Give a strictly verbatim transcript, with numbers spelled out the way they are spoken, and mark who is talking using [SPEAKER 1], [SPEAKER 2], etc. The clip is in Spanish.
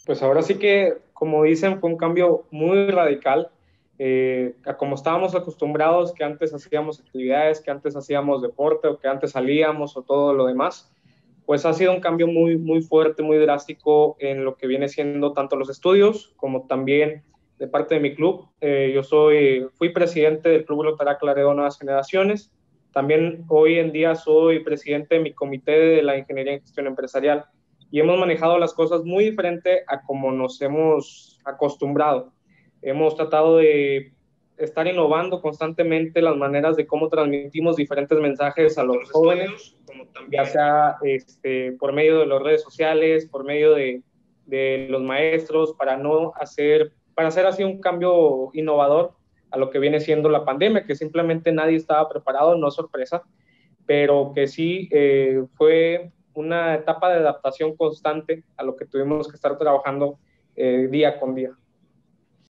[SPEAKER 1] Pues ahora sí que, como dicen, fue un cambio muy radical. Eh, a como estábamos acostumbrados, que antes hacíamos actividades, que antes hacíamos deporte o que antes salíamos o todo lo demás, pues ha sido un cambio muy, muy fuerte, muy drástico en lo que viene siendo tanto los estudios como también de parte de mi club. Eh, yo soy, fui presidente del Club Lotarac Laredo Nuevas Generaciones. También hoy en día soy presidente de mi comité de la Ingeniería en Gestión Empresarial y hemos manejado las cosas muy diferente a como nos hemos acostumbrado. Hemos tratado de estar innovando constantemente las maneras de cómo transmitimos diferentes mensajes a los jóvenes, ya sea este, por medio de las redes sociales, por medio de, de los maestros, para no hacer, para hacer así un cambio innovador a lo que viene siendo la pandemia, que simplemente nadie estaba preparado, no es sorpresa, pero que sí eh, fue una etapa de adaptación constante a lo que tuvimos que estar trabajando eh, día con día.